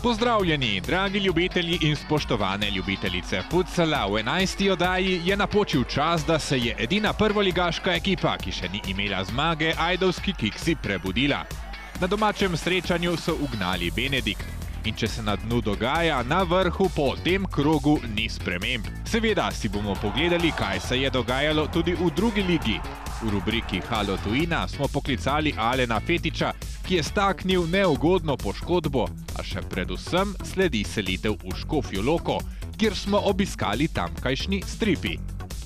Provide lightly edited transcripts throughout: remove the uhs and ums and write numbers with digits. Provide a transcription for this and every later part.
Pozdravljeni, dragi ljubitelji in spoštovane ljubitelice futsala. V 11. oddaji je napočil čas, da se je edina prvoligaška ekipa, ki še ni imela zmage, ajdovski Kiksi, prebudila. Na domačem srečanju so ugnali Benedikt. In če se na dnu dogaja, na vrhu po tem krogu ni sprememb. Seveda si bomo pogledali, kaj se je dogajalo tudi v drugi ligi. V rubriki Halo tujina smo poklicali Alena Fetiča, ki je staknil neugodno poškodbo, a še predvsem sledi selitev v Škofjo Loko, kjer smo obiskali tamkajšnji Stripi.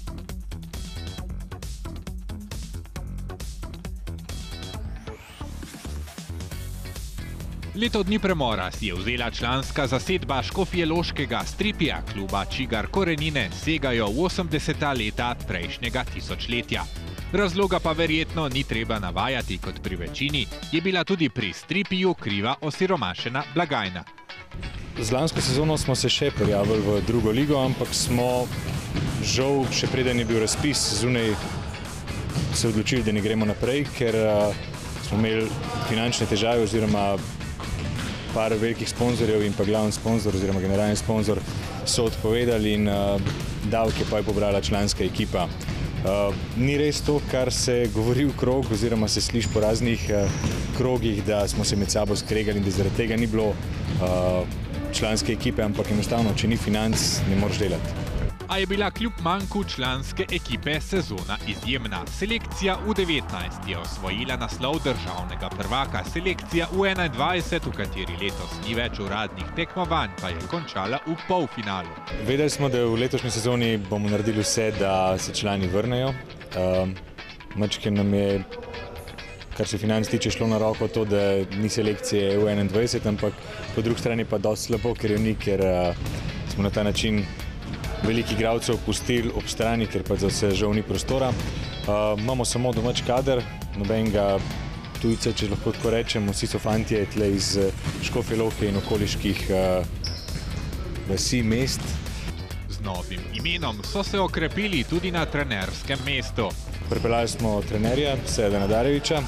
Leto dni premora si je vzela članska zasedba škofjeloškega Stripija, kluba, čigar korenine segajo v 80. leta prejšnjega tisočletja. Razloga pa verjetno ni treba navajati, kot pri večini, je bila tudi pri Stripiju kriva osiromašena blagajna. Z lansko sezono smo se še prijavili v drugo ligo, ampak smo žal, še preden je bil razpis zunaj, se odločili, da ne gremo naprej, ker smo imeli finančne težave oziroma par velikih sponzorjev in pa glavni sponzor oziroma generalni sponzor so odpovedali in davke pa je pobrala članska ekipa. Ni res to, kar se govori v krog oziroma se sliši po raznih krogih, da smo se med sabo skregali in da zaradi tega ni bilo članske ekipe, ampak enostavno, če ni financ, ne moreš delati. A je bila kljub manjku članske ekipe sezona izjemna. Selekcija v 19 je osvojila naslov državnega prvaka. Selekcija v 21, v kateri letos ni več uradnih tekmovanj, pa je končala v polfinalu. Vedeli smo, da v letošnji sezoni bomo naredili vse, da se člani vrnejo. Mačke nam je, kar se financ tiče, šlo na roko to, da ni selekcije v 21, ampak po drugi strani pa dosti slabo, ker jo ni, ker smo na ta način veliko igralcev pustili ob strani, ker pa za vse žal ni prostora. Imamo samo domač kader, nobenega tujca, če lahko tako rečem, vsi so fantje tle iz Škofje Loke in okoliških vasi, mest. Z novim imenom so se okrepili tudi na trenerskem mestu. Pripeljali smo trenerja, Sejada Nadareviča.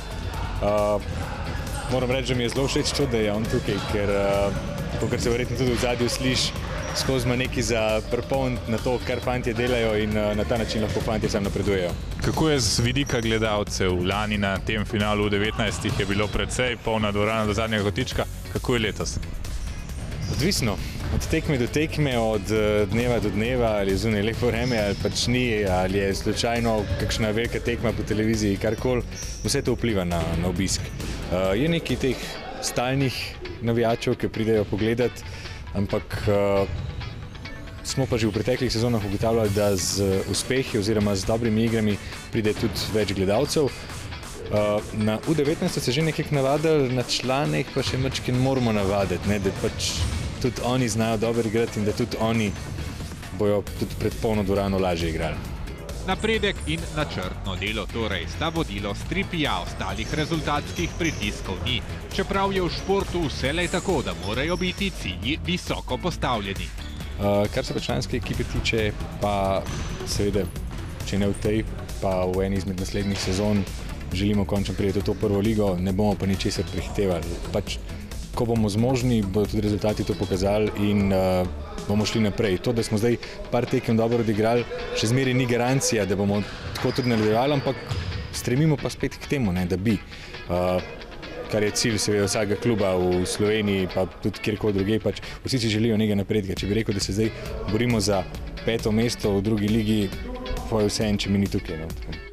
Moram reči, da mi je zelo všeč to, da je on tukaj, ker kakor se verjetno tudi v zadju sliši, skozi ima nekaj za pripomniti na to, kar fantje delajo in na ta način lahko fantje sam napredujejo. Kako je z vidika gledalcev? Lani na tem finalu v 19 je bilo precej, polna dvorana do zadnjega kotička. Kako je letos? Odvisno. Od tekme do tekme, od dneva do dneva, ali je zunaj lepo vreme, ali pač ni, ali je slučajno kakšna velika tekma po televiziji, karkoli, vse to vpliva na obisk. Je nekaj teh stalnih navijačev, ki pridejo pogledati, ampak smo pa že v preteklih sezonah ugotavljali, da z uspehi oziroma z dobrimi igrami pride tudi več gledalcev. Na U19 se že nekaj navadili, na članek pa še mačke moramo navaditi, da pač tudi oni znajo dobro igrati in da tudi oni bojo tudi pred polno dvorano lažje igrali. Napredek in načrtno delo torej sta vodilo Stripija, ostalih rezultatskih pritiskov ni, čeprav je v športu vselej tako, da morajo biti cilji visoko postavljeni. Kar se pa članske ekipe tiče, pa seveda, če ne v tej, pa v eni izmed naslednjih sezon želimo končno priti v to prvo ligo, ne bomo pa ničesar prehitevali. Pač, ko bomo zmožni, bodo tudi rezultati to pokazali in bomo šli naprej. To, da smo zdaj par tekem dobro odigrali, še zmeraj ni garancija, da bomo tako tudi nadaljevali, ampak stremimo pa spet k temu, da bi. Kar je cilj seveda vsakega kluba v Sloveniji, pa tudi kjerkoli drugje, pač vsi si želijo nekaj napredka. Če bi rekel, da se zdaj borimo za 5. mesto v drugi ligi, pa je vseeno, če mi ni tukaj.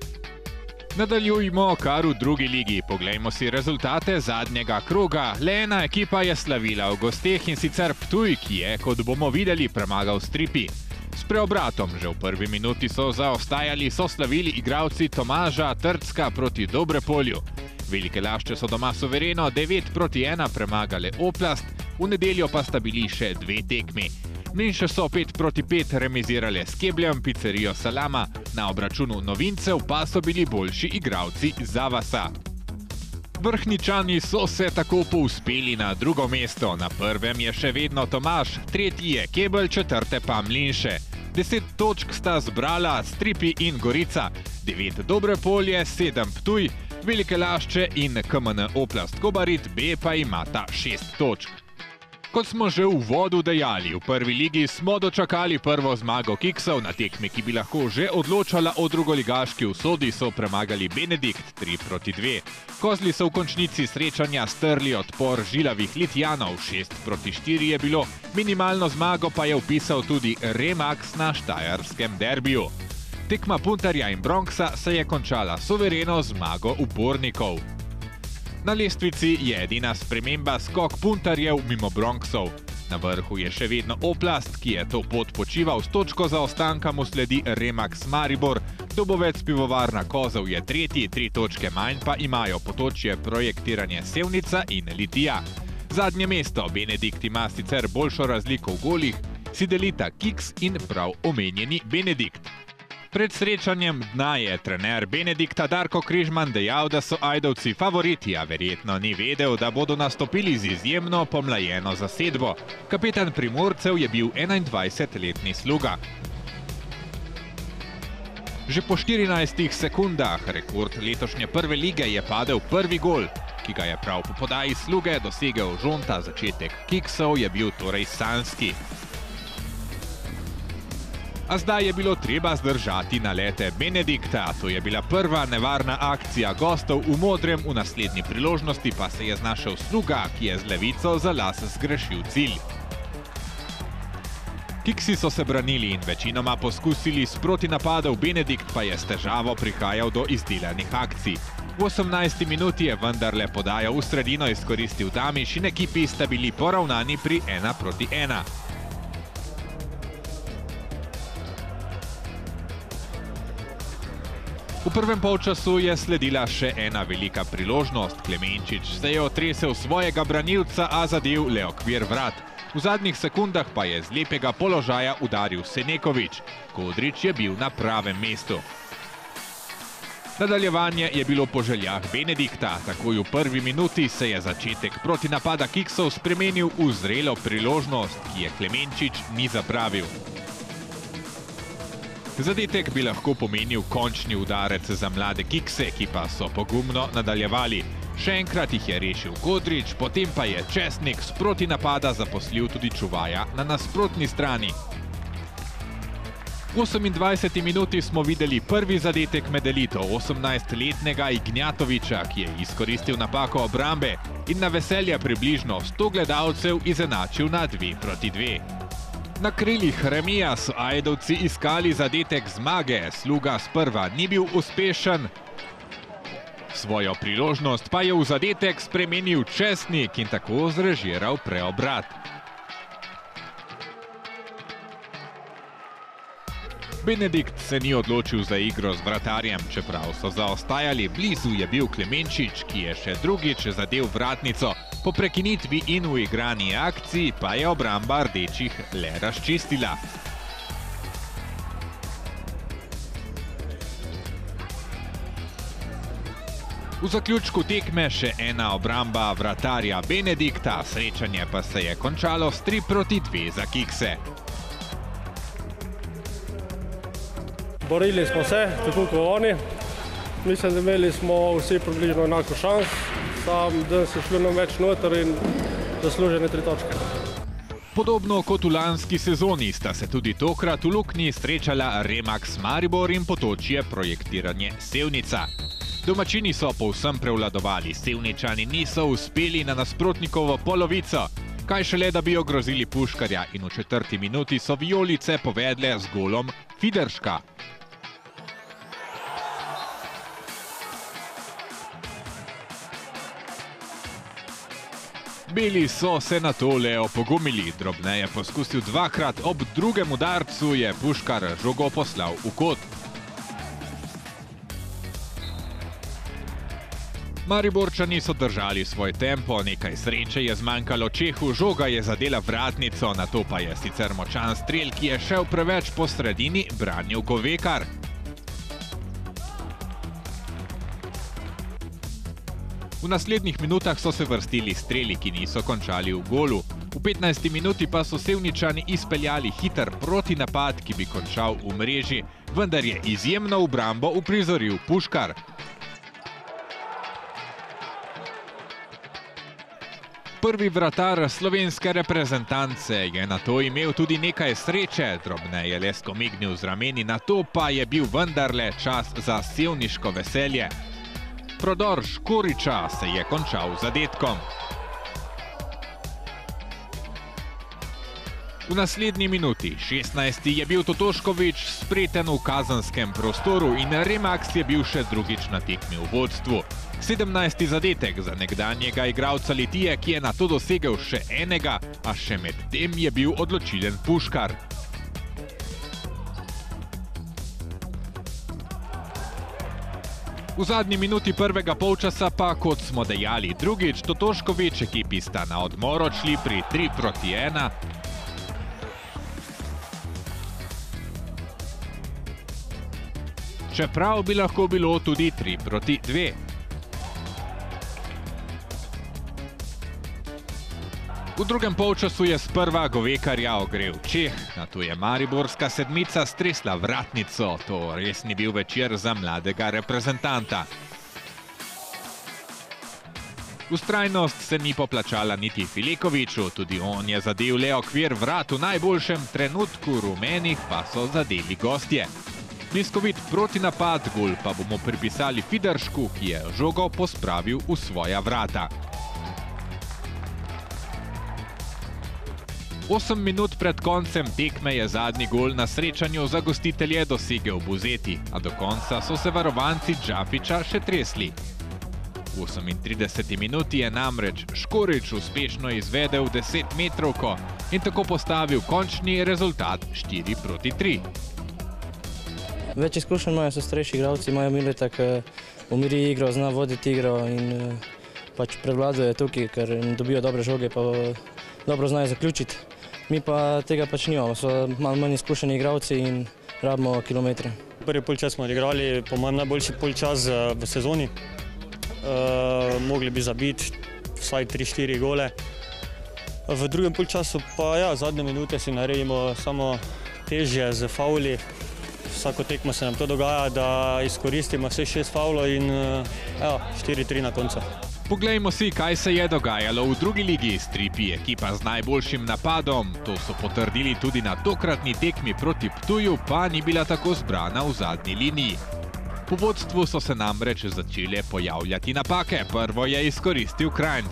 Nadaljujmo kar v drugi ligi. Poglejmo si rezultate zadnjega kroga. Le ena ekipa je slavila v gosteh in sicer Ptuj, ki je, kot bomo videli, premagal Stripi. S preobratom že v prvi minuti so zaostajali, so slavili igralci Tomaža Trcka proti Dobrepolju. Velike Lašče so doma suvereno 9-1 premagale Oplast, v nedeljo pa sta bili še 2 tekmi. Mlinše so 5-5 remizirale s Kebljem, pizzerijo Salama, na obračunu novincev pa so bili boljši igralci Zavasa. Vrhničani so se tako povzpeli na drugo mesto, na prvem je še vedno Tomaž, tretji je Kebelj, četrte pa Mlinše. 10 točk sta zbrala Stripi in Gorica, 9 Dobrepolje, 7 Ptuj, Velike Lašče in KMN Oplast Kobarid B pa imata 6 točk. Kot smo že v uvodu dejali, v prvi ligi smo dočakali prvo zmago Kiksov na tekmi, ki bi lahko že odločala o drugoligaški usodi, so premagali Benedikt 3-2. Kozli so v končnici srečanja strli odpor žilavih Litjanov, 6-4 je bilo, minimalno zmago pa je vpisal tudi Remax na štajerskem derbiju. Tekma Puntarja in Bronxa se je končala suvereno zmago upornikov. Na lestvici je edina sprememba skok Puntarjev mimo Bronxov. Na vrhu je še vedno Oplast, ki je to pot počival, s točko zaostanka mu sledi Remax Maribor, Dobovec Pivovarna Kozov je tretji, 3 točke manj pa imajo Potočje Projektiranje Sevnica in Litija. Zadnje mesto, Benedikt ima sicer boljšo razliko v golih, si delita Kiks in prav omenjeni Benedikt. Pred srečanjem dna je trener Benedikta Darko Križman dejal, da so Ajdovci favoriti, a verjetno ni vedel, da bodo nastopili z izjemno pomlajeno zasedbo. Kapetan Primorcev je bil 21-letni Sluga. Že po 14 sekundah rekord letošnje prve lige je padel prvi gol, ki ga je prav po podaji Sluge dosegel Žonta. Začetek Kiksov je bil torej sanjski. A zdaj je bilo treba zdržati nalete Benedikta. To je bila prva nevarna akcija gostov v modrem, v naslednji priložnosti pa se je znašel Sluga, ki je z levico za las zgrešil cilj. Kiksi so se branili in večinoma poskusili s protinapadov, Benedikt pa je s težavo prihajal do izdelanih akcij. V 18. minuti je vendarle podajo v sredino izkoristil Damiš in ekipi sta bili poravnani pri 1-1. V prvem polčasu je sledila še ena velika priložnost. Klemenčič se je otresel svojega branilca, a zadel le okvir vrat. V zadnjih sekundah pa je z lepega položaja udaril Senekovič. Kodrič je bil na pravem mestu. Nadaljevanje je bilo po željah Benedikta. Takoj v prvi minuti se je začetek protinapada Kiksov spremenil v zrelo priložnost, ki je Klemenčič ni zapravil. Zadetek bi lahko pomenil končni udarec za mlade Kikse, ki pa so pogumno nadaljevali. Še enkrat jih je rešil Kodrič, potem pa je Česnik s protinapada zaposlil tudi čuvaja na nasprotni strani. V 28. minuti smo videli prvi zadetek med elito 18-letnega Ignjatoviča, ki je izkoristil napako obrambe in na veselje približno 100 gledalcev izenačil na 2-2. Na krilih remija so Ajdovci iskali zadetek zmage, Sluga sprva ni bil uspešen. Svojo priložnost pa je v zadetek spremenil Česnik in tako zrežiral preobrat. Benedikt se ni odločil za igro z vratarjem, čeprav so zaostajali, blizu je bil Klemenčič, ki je še drugič zadel vratnico. Po prekinitvi in v igrani akciji pa je obramba rdečih le razčistila. V zaključku tekme še ena obramba vratarja Benedikta, srečanje pa se je končalo s 3-2 za Kikse. Borili smo se, tako kot oni. Mislim, da imeli smo vsi približno enako šans. Sam dan se šli nam več noter in zaslužene 3 točke. Podobno kot v lanski sezoni sta se tudi tokrat v Luknji srečala Remax Maribor in Potočje Projektiranje Sevnica. Domačini so povsem prevladovali, Sevničani niso uspeli na nasprotnikovo polovico. Kaj šele, da bi ogrozili Puškarja, in v 4. minuti so vijolice povedle z golom Fiderška. Beli so se na tole opogumili, drobneje poskusil dvakrat, ob drugem udarcu je Puškar žogo poslal v kot. Mariborčani so držali svoj tempo, nekaj sreče je zmanjkalo Čehu, žoga je zadela vratnico, nato pa je sicer močan strel, ki je šel preveč po sredini, branil Govekar. V naslednjih minutah so se vrstili streli, ki niso končali v golu. V 15. minuti pa so Sevničani izpeljali hiter protinapad, ki bi končal v mreži, vendar je izjemno obrambo uprizoril Puškar. Prvi vratar slovenske reprezentance je nato imel tudi nekaj sreče, drobneje le skomignil z rameni, nato pa je bil vendarle čas za sevniško veselje. Prodor Škoriča se je končal z zadetkom. V naslednji minuti, 16. je bil Totošković spreten v kazenskem prostoru in Remax je bil še drugič na tekmi v vodstvu. 17. zadetek za nekdanjega igralca Litije, ki je nato dosegel še enega, a še med tem je bil odločilen Puškar. V zadnji minuti prvega polčasa pa, kot smo dejali drugič, Totošković ekipi sta na odmor odšli pri 3:1. Čeprav bi lahko bilo tudi 3:2. V drugem polčasu je sprva Govekarja ogrel Čeh, nato je mariborska sedmica stresla vratnico. To res ni bil večer za mladega reprezentanta. Vztrajnost se ni poplačala niti Filekoviću, tudi on je zadel le okvir vrat, v najboljšem trenutku rumenih pa so zadeli gostje. Bliskovit protinapad, gol pa bomo pripisali Fideršku, ki je žogo pospravil v svoja vrata. 8 minut pred koncem tekme je zadnji gol na srečanju za gostitelje dosegel Buzeti, a do konca so se varovanci Džafića še tresli. V 38. minuti je namreč Škorič uspešno izvedel 10-metrovko in tako postavil končni rezultat 4:3. Več izkušenj imajo, so starejši igralci, imajo Mileta, ki umiri igro, zna voditi igro in pač prevladuje tukaj, ker dobijo dobre žoge, pa dobro znajo zaključiti. Mi pa tega pač nimamo, so malo manj izkušeni igralci in rabimo kilometre. Prvi polčas smo odigrali, po mojem, najboljši polčas v sezoni. Mogli bi zabiti vsaj 3-4 gole. V drugem polčasu pa ja, zadnje minute si naredimo samo težje z fauli. Vsako tekmo se nam to dogaja, da izkoristimo vse 6 faulov in 4:3 na koncu. Poglejmo si, kaj se je dogajalo v drugi ligi. Stripi, ekipa z najboljšim napadom. To so potrdili tudi na tokratni tekmi proti Ptuju, pa ni bila tako zbrana v zadnji liniji. Po vodstvu so se namreč začele pojavljati napake. Prvo je izkoristil Krajnc.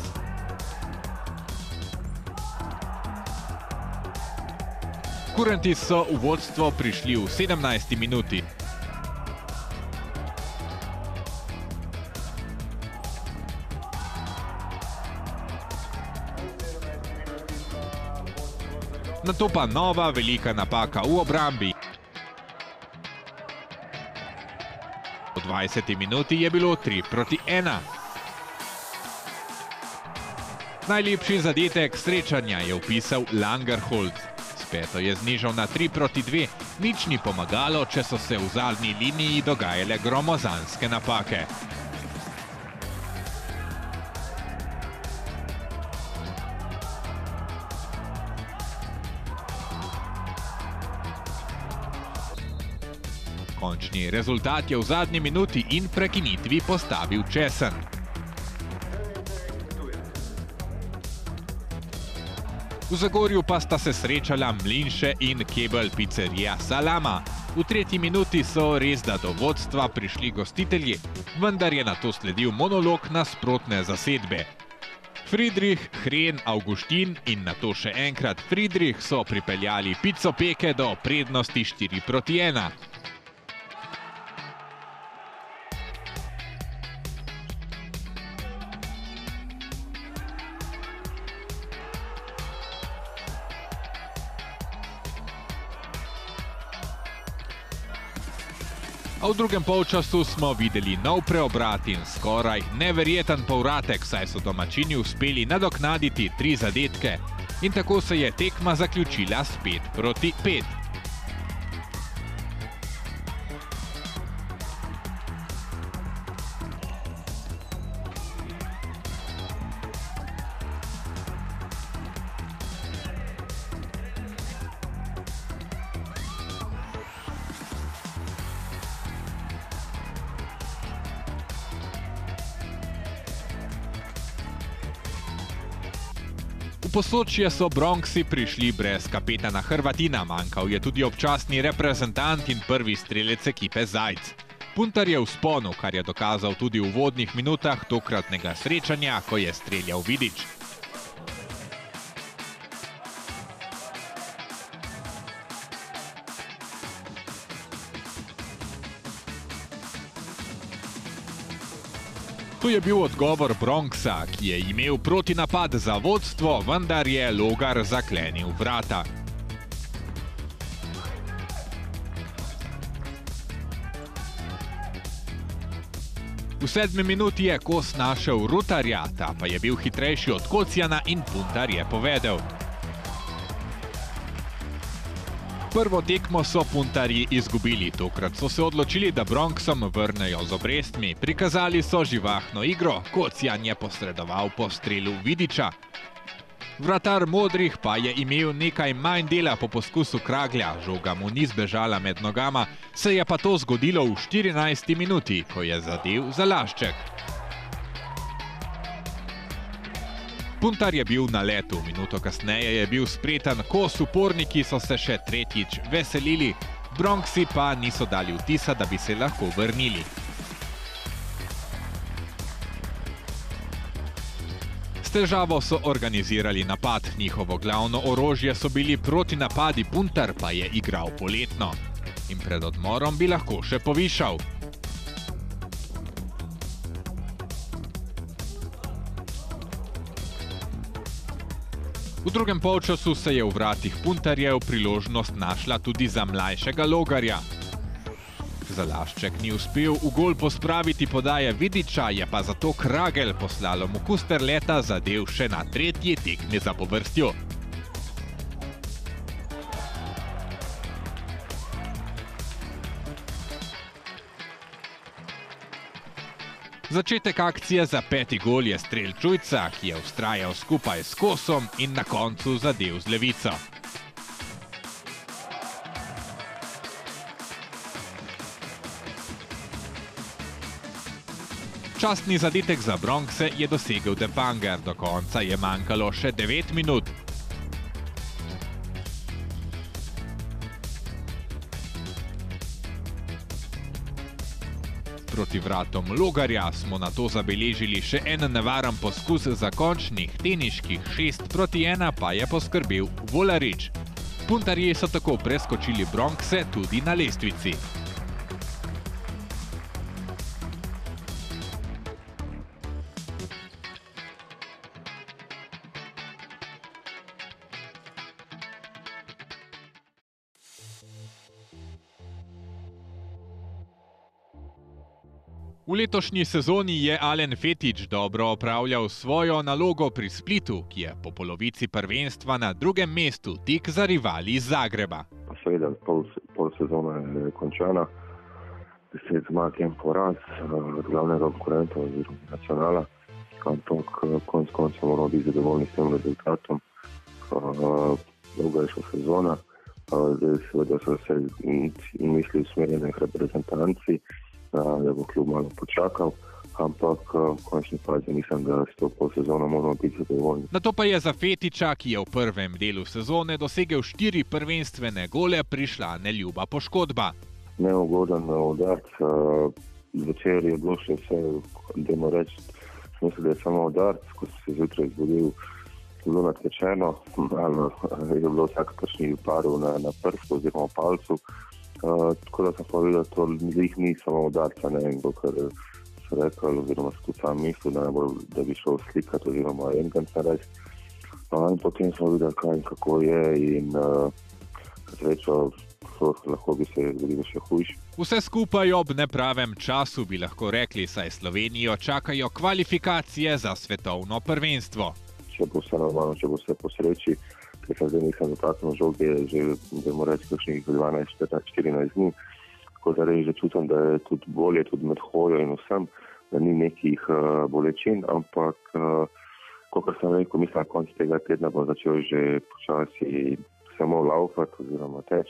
Kurenti so v vodstvo prišli v 17. minuti. Nato pa nova velika napaka v obrambi. V 20. minuti je bilo 3:1. Najlepši zadetek srečanja je vpisal Langerholz. Peto je znižal na 3:2. Nič ni pomagalo, če so se v zadnji liniji dogajale gromozanske napake. Končni rezultat je v zadnji minuti in prekinitvi postavil Česen. V Zagorju pa sta se srečala Mlinše in Kebel Pizzerija Salama. V 3. minuti so res da do vodstva prišli gostitelji, vendar je nato sledil monolog nasprotne zasedbe. Friedrich, Hren, Augustin in nato še enkrat Friedrich so pripeljali Pizzopeke do prednosti 4:1. A v drugem polčasu smo videli nov preobrat in skoraj neverjeten povratek, saj so domačini uspeli nadoknaditi 3 zadetke in tako se je tekma zaključila s 5:5. Posočje so Bronxi prišli brez kapetana Hrvatina, manjkal je tudi občasni reprezentant in prvi strelec ekipe Zajc. Puntar je v vzponu, kar je dokazal tudi v uvodnih minutah tokratnega srečanja, ko je streljal Vidič. To je bil odgovor Bronxa, ki je imel protinapad za vodstvo, vendar je Logar zaklenil vrata. V 7. minuti je Kos našel Rutarja, ta pa je bil hitrejši od Kocjana in Puntar je povedel. Prvo tekmo so Puntarji izgubili, tokrat so se odločili, da Bronxom vrnejo z obrestmi. Prikazali so živahno igro, Kocjan je posredoval po strelu Vidiča. Vratar modrih pa je imel nekaj manj dela po poskusu Kraglja, žoga mu ni zbežala med nogama, se je pa to zgodilo v 14. minuti, ko je zadel Zalašček. Puntar je bil na letu, minuto kasneje je bil spreten Kos, uporniki so se še tretjič veselili, Bronxi pa niso dali vtisa, da bi se lahko vrnili. S težavo so organizirali napad, njihovo glavno orožje so bili protinapadi, Puntar pa je igral poletno. In pred odmorom bi lahko še povišal. V drugem polčasu se je v vratih Puntarjev priložnost našla tudi za mlajšega Logarja. Zalašček ni uspel v gol pospraviti podaje Vidiča, je pa zato Kragel po slalomu Kusterleta zadel še na tretji tekmi zapovrstjo. Začetek akcije za 5. gol je strel Čujca, ki je vztrajal skupaj s Kosom in na koncu zadel z levico. Častni zadetek za Bronxe je dosegel Depanger, do konca je manjkalo še 9 minut. Proti vratom Logarja smo nato zabeležili še en nevaren poskus za končnih teniških 6-1, pa je poskrbel Volarič. Puntarji so tako preskočili Bronxe tudi na lestvici. V letošnji sezoni je Alen Fetič dobro opravljal svojo nalogo pri Splitu, ki je po polovici prvenstva na 2. mestu, tik za rivali iz Zagreba. Seveda, pol sezona je končana, 10 zmag in poraz od glavnega konkurenta oziroma nacionala, ampak konec koncev moramo biti zadovoljni s tem rezultatom. Dolga je šla sezona, zdaj seveda so se misli usmerjenih reprezentanci, da bo klub malo počakal, ampak v končni fazi mislim, da s to pol sezono moramo biti zadovoljni. Nato pa je za Fetiča, ki je v prvem delu sezone dosegel 4 prvenstvene gole, prišla neljuba poškodba. Neugoden udarc, zvečer je bilo še vse, dajmo reči, mislim, da je samo udarc, ko se zjutraj zbudil, bilo natečeno, malo je bilo vsakakršnih parov na prstu oziroma palcu. Tako da sem povedal, to jih ni samo udarca, ne vem, ker so rekli, oziroma skucam misli, da bi šel slikati oziroma enkrat narediti. In potem smo videli, kaj in kako je in srečo, lahko bi se zgodilo še hujše. Vse skupaj ob nepravem času bi lahko rekli, saj Slovenijo čakajo kvalifikacije za svetovno prvenstvo. Če bo vse normalno, če bo vse po sreči, ker sem zdaj nisem dotaknil žoge, že dajmo reči kakšnih 12-14 dni, tako da res že čutim, da je tudi bolje, tudi med hojo in vsem, da ni nekih bolečin, ampak kakor sem rekel, mislim, na koncu tega tedna bom začel že počasi samo laufati oziroma teči,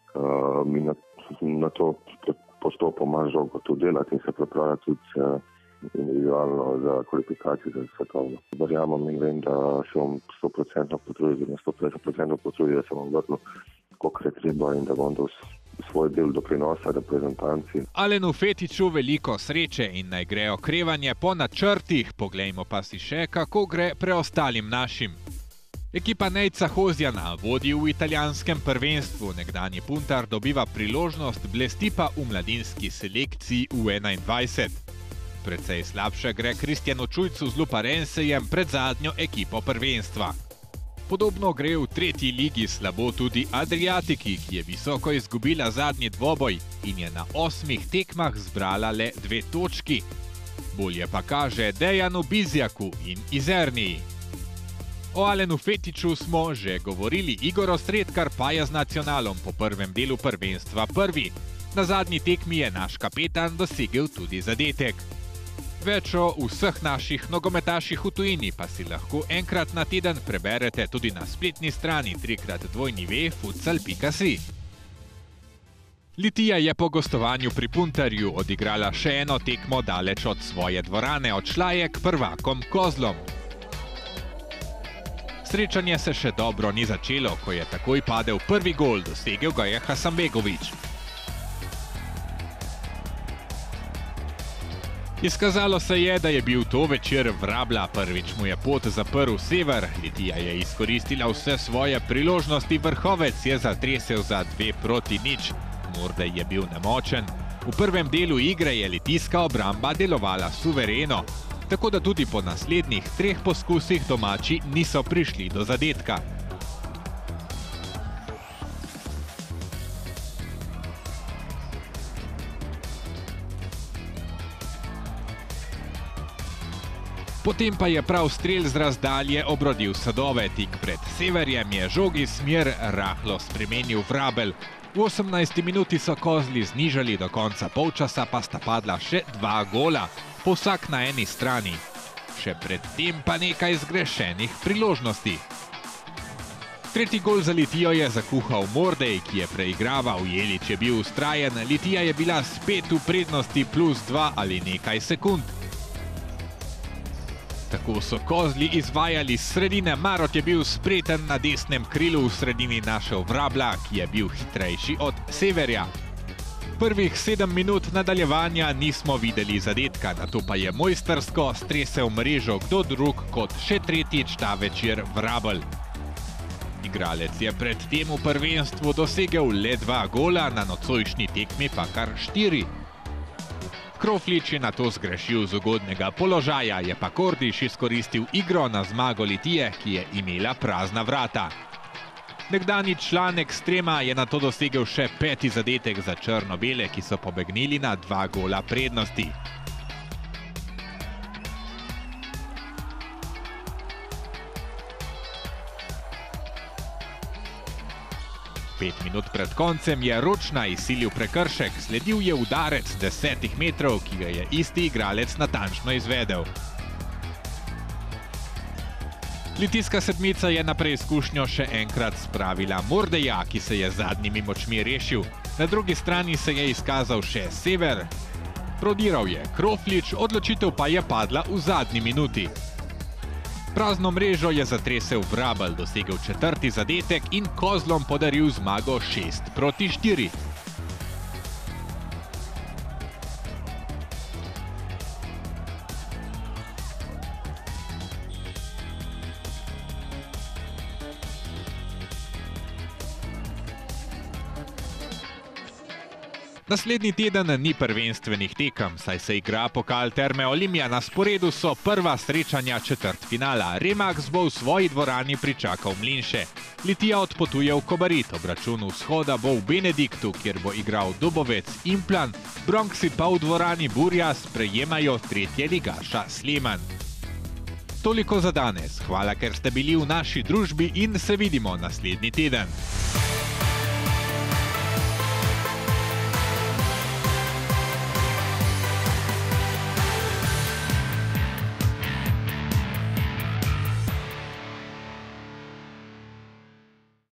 mi na to postopoma žogo tudi delati in se pripravljati tudi individualno za kvalifikacijo za svetovno. Verjamem in vem, da se bom 100% potrudil, 150% potrudil, da se bom vrnil, kolikor je treba in da bom dal svoj del doprinosa reprezentanci. Alenu Fetiču veliko sreče in naj gre okrevanje po načrtih, poglejmo pa si še, kako gre preostalim našim. Ekipa Nejca Hozjana vodi v italijanskem prvenstvu, nekdanji puntar dobiva priložnost blesti pa v mladinski selekciji v 21. Precej slabše gre Kristjanu Čujcu z Luparensejem pred zadnjo ekipo prvenstva. Podobno gre v tretji ligi slabo tudi Adriatiki, ki je visoko izgubila zadnji dvoboj in je na 8 tekmah zbrala le 2 točki. Bolje pa kaže Dejanu Bizjaku in Izerniji. O Alenu Fetiču smo že govorili, Igor Osredkar pa je z nacionalom po prvem delu prvenstva prvi. Na zadnji tekmi je naš kapetan dosegel tudi zadetek. Več o vseh naših nogometaših v tujini pa si lahko enkrat na teden preberete tudi na spletni strani www.futsal.si. Litija je po gostovanju pri Puntarju odigrala še eno tekmo daleč od svoje dvorane, odšla je k prvakom Kozlom. Srečanje se še dobro ni začelo, ko je takoj padel prvi gol, dosegel ga je Hasanbegović. Izkazalo se je, da je bil to večer Vrabla, prvič mu je pot zaprl Sever, Litija je izkoristila vse svoje priložnosti, Vrhovec je zatresel za 2-0, Mordej je bil nemočen. V prvem delu igre je litijska obramba delovala suvereno, tako da tudi po naslednjih 3 poskusih domači niso prišli do zadetka. Potem pa je prav strel z razdalje obrodil sadove, tik pred Severjem je žogi smer rahlo spremenil Vrabel. V 18. minuti so Kozli znižali, do konca polčasa pa sta padla še 2 gola, po vsak na eni strani. Še predtem pa nekaj zgrešenih priložnosti. Tretji gol za Litijo je zakuhal Mordej, ki je preigraval, Jelič je bil vztrajen, Litija je bila spet v prednosti +2 ali nekaj sekund. Tako so Kozli izvajali s sredine, Marot je bil spreten na desnem krilu, v sredini našel Vrabla, ki je bil hitrejši od Severja. Prvih 7 minut nadaljevanja nismo videli zadetka, nato pa je mojstrsko stresel mrežo kdo drug kot še tretjič ta večer Vrabel. Igralec je pred tem v prvenstvu dosegel le 2 gola, na nocojšnji tekmi pa kar 4. Kroflič je nato zgrešil z ugodnega položaja, je pa Kordiš izkoristil igro na zmago Litije, ki je imela prazna vrata. Nekdanji član Ekstrema je nato dosegel še 5. zadetek za črno-bele, ki so pobegnili na 2 gola prednosti. Pet minut pred koncem je Ročna izsilil prekršek, sledil je udarec 10 metrov, ki ga je isti igralec natančno izvedel. Litijska sedmica je na preizkušnjo še enkrat spravila Mordeja, ki se je z zadnjimi močmi rešil. Na drugi strani se je izkazal še Sever. Prodiral je Kroflič, odločitev pa je padla v zadnji minuti. Prazno mrežo je zatresel Vrabel, dosegel 4. zadetek in Kozlom podaril zmago 6-4. Naslednji teden ni prvenstvenih tekem, saj se igra pokal Terme Olimia, na sporedu so prva srečanja četrtfinala. Remax bo v svoji dvorani pričakal Mlinše. Litija odpotuje v Kobarid, obračun vzhoda bo v Benediktu, kjer bo igral Dobovec Implan, Bronxi pa v dvorani Burja sprejemajo tretje ligaša Sleman. Toliko za danes, hvala, ker ste bili v naši družbi in se vidimo naslednji teden.